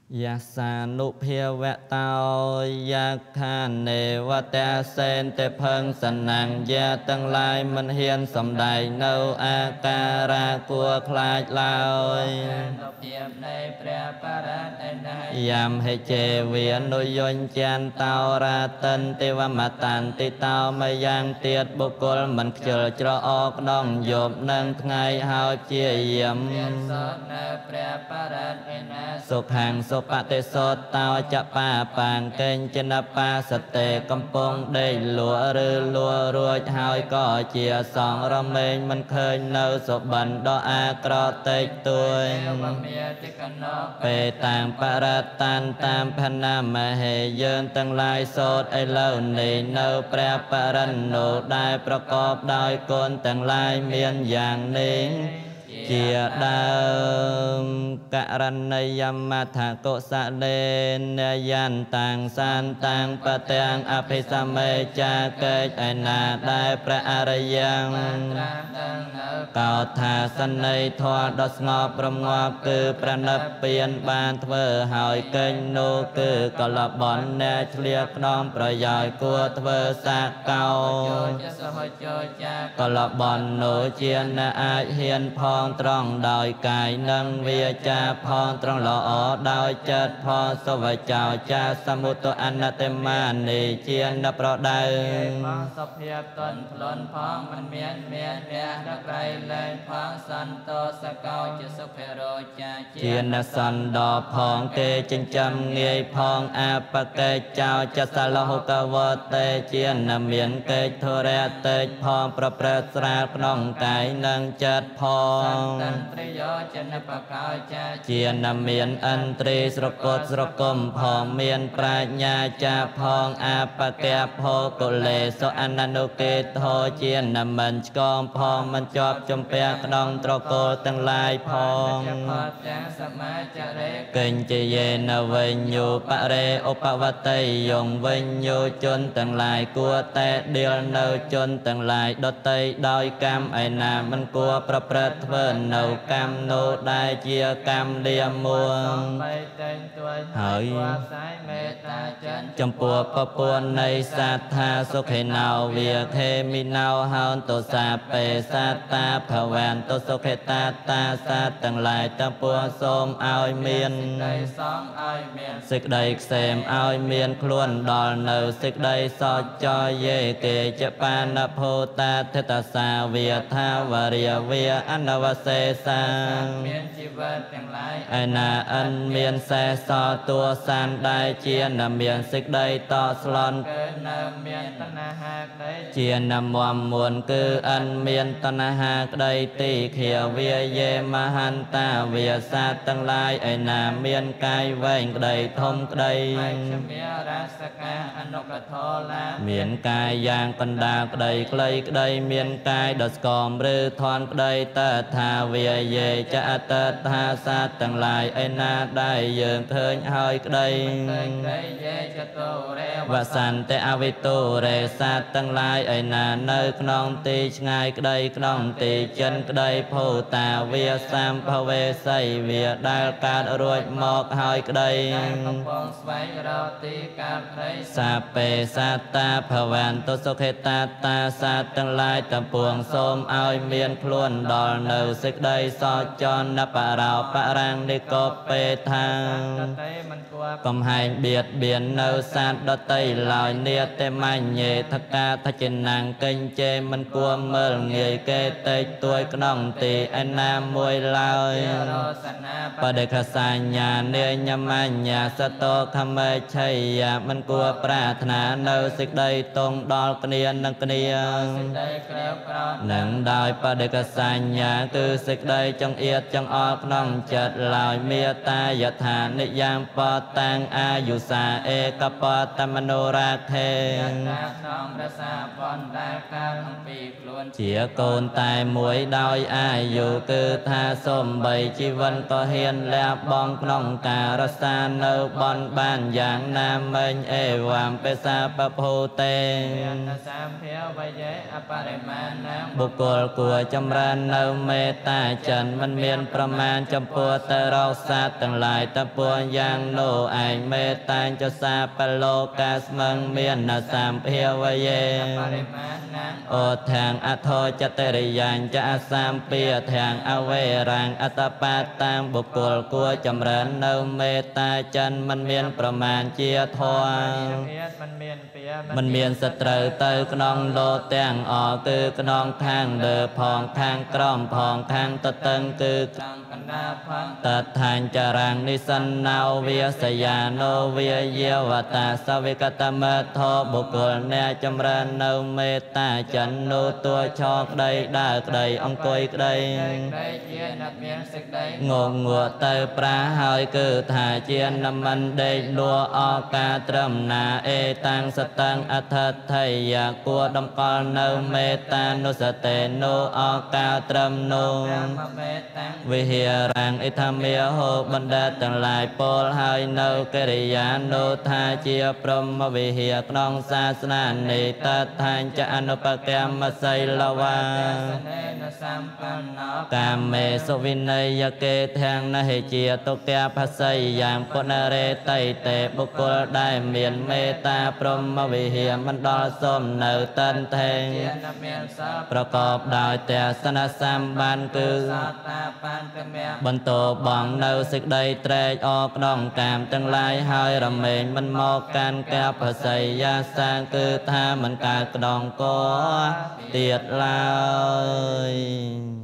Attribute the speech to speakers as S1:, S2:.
S1: យាសានុភាវៈតោយាខានេវតៈសេនទេផឹងសណាំងយាទាំងឡាយមិនហ៊ានសំដែងនៅអាការៈគួរខ្លាចឡើយយ៉ាំហេជេវានុយញ្ចានតោរាតិនទេវមតានតិតោមយ៉ាងទៀតបុគ្គលមិនខ្ជិលច្រអកក្នុងយប់នឹងថ្ងៃហើយជាយាមសុខាំងសុបតិសោតតោចបាបាងកេញចនបាសតេកំពុងដេកលួឬលួរួចហើយក៏ជាសងរមែងមិនឃើញនៅសុបិនដ៏អាក្រតិចទួយពេតាំងបរតានតាមផណាមហេយើងទាំងឡាយសូត្រឥឡូវនេះនៅព្រះបរិណូដែលប្រកបដោយគុណទាំងឡាយមានយ៉ាងនេះជាដើមករណីយមថាកុសលេនយន្តាំងសានតាំងបទាំងអភិសមេចាកេចឯណាដែលព្រះអរិយ៉ាងកោថាសនៃធម៌ដ៏ស្ងប់រងាប់គឺប្រណិបពៀនបានធ្វើហើយកេញនោះគឺកលបនអ្នកឆ្លៀកក្នុងប្រយោជន៍គួរធ្វើសាកោកលបននោះជាអ្នកអាចហ៊ានផងត្រង់ដោយកាយនិងវាចាផងត្រង់ល្អដោយចិត្តផងសុវចោចាសមុទអនតិមានីជានប្រដៅផងសុភាពទន់ភ្លន់ផងមិនមានអ្នករកៃលែងផងសន្តោសកោជាសុភរោចាជានសន្តោផងគេចិញ្ចឹមងាយផងអបកេចោចសលហុកវតេជានមានកិច្ចធរៈតេចផងប្រព្រឹត្តស្រាលក្នុងកាយនិងចិត្តផងជានមានអន្ត្រីស្រកតស្រគំផងមានប្រាជ្ញាចាផងអបកៈភោកុលេសអននុកេតោជានមិនឆ្កងផងមិនជាប់ជំពាក់ក្នុងត្រកូលទាំងឡាយផងកិញ្ចយេនវិញ្ញូបរេឧបវតីយងវិញ្ញូជនទាំងឡាយគួរតែដៀលនៅជនទាំងឡាយដតីដោយកម្មឯណាមិនគួរប្រព្រឹត្តធ្វើនៅកម្មនោះដែលជាកម្មលាមួងហើយចំពោះពពួននៃសត្ថាសុខេណោវាខេមីណោហោនទោសាបេសតាភវន្តុសុខេតាតាសត្វទាំងឡាយទាំងពួងសូមឲ្យមានសេចក្តីខ្សែមឲ្យមានខ្លួនដល់នៅសេចក្តីសោចយេកេចបានភោតាទិតសាវាថាវរិយវាអនវសេសាមានជីវិតទាំងឡាយឯណាអិនមានសេះសល់តួសានដែលជានមានសេចក្តីតស្លន់គឺនៅមានតណ្ហាក្តីជានមមមួនគឺអិនមានតណ្ហាក្តីទីខាវាយេមហន្តាវាសាទាំងឡាយឯណាមានកាយវែងក្តីធំក្តីមានកាយយ៉ាងកណ្ដាលក្តីខ្លីក្តីមានកាយដ៏ស្គមឬធន់ក្តីតថាវាយេចអតថាសាទាំងឡាយឯណាដែលយើងឃើញហើយក្តីវសន្តអវិទូរេសាទាំងឡាយឯណានៅក្នុងទីឆ្ងាយក្តីក្នុងទីចិនក្តីភូតាវាសម្ភវេសីវាដែលកើតរួចមកហើយក្តីកំពុងស្វែងរកទីកើតព្រៃសាបេសាតាភវន្តុសុខេតាតាសាទាំងឡាយទាំងពួងសូមឲ្យមានខ្លួនដល់នៅសេចក្តីសោចនបរោបរាំងនិកោពេថាកំហែងបៀតបៀននៅសាទដតីឡើយនេតិមញ្ញេថកាថចិណាំងកេញជេមិនគួរមើលងាយគេតេចទួយក្នុងទីឯណាមួយឡើយបដិខសញ្ញានេញមញ្ញសតោខមេឆៃយាមិនគួរប្រាថ្នានៅសេចក្តីតងដល់គ្នានឹងគ្នានឹងដោយបដិខសញ្ញាគឺសេចក្តីចង្អៀតចង្អល់ក្នុងចិត្តឡើយមេត្តាយថានិយាមបតាំងអាយុសាអេកបតមនោរាខេជាកូនតែមួយដោយអាយុគឺថាសំបីជីវិនក៏ហ៊ានលះបង់ក្នុងការរសានៅបនបានយ៉ាងណាមិញអេវ៉ាំបេសាបភូតេបុគ្គលគួរចម្រើននៅមេตตาจันมันเมียนประมาณจำปัวตะรอกสัตว์ทั้งหลายตะปัวยังโนไอเมตตาจะสาปโลกาสมังเมียนนาสามเพียวเยโอทางอโทจตริยันจะอาสามเปียทางอเวรังอัตปาตามบุคคลกัวจำเริญเนเมตตาจันมันเมียนประมาณเจียทวมันเมียนสตรเตยกนองโลแตงออคือกนองทางเดือพองทางกล้อมพองทางตะเติงคือตัดทานจารังนิสันนาวเวียสยาโนเวียเยวตาสวิกตมะทอบุคคลแนจำเริญเนเมตตาจันโนตัวชอกใดด่าใดองกอยใดงงงัวเตยปลาหอยคือถ่าเจียนน้ำมันเดชลัวออกาตรมนาเอตังสตังอัตไทยยากัวดำกอลเนเมตตานุสเตโนออกาตรมโนวิเฮรังอิธรรมเมียโหบันดาตั้งหลายโปลหายเนกริยาโนทาเจียพรหมวิเฮกนองศาสนานิตัทานจะอนุปแกรมไซลวากามเมสุวินัยเกแทงนเหเจียตุแกภัสยยามปนเรไตเตบุคคลได้เมียนเมตตาพรหมวิเฮมันดอส้มเนตันเทงประกอบดาวแต่สนสัมบันคือบรรโตบังเนสิกใดแตรออกน้องกามตั้งหลายหายรำเมงมันมอกการแก้ภาษยาสร้างคือท่ามันกากดองก็เตียดลาย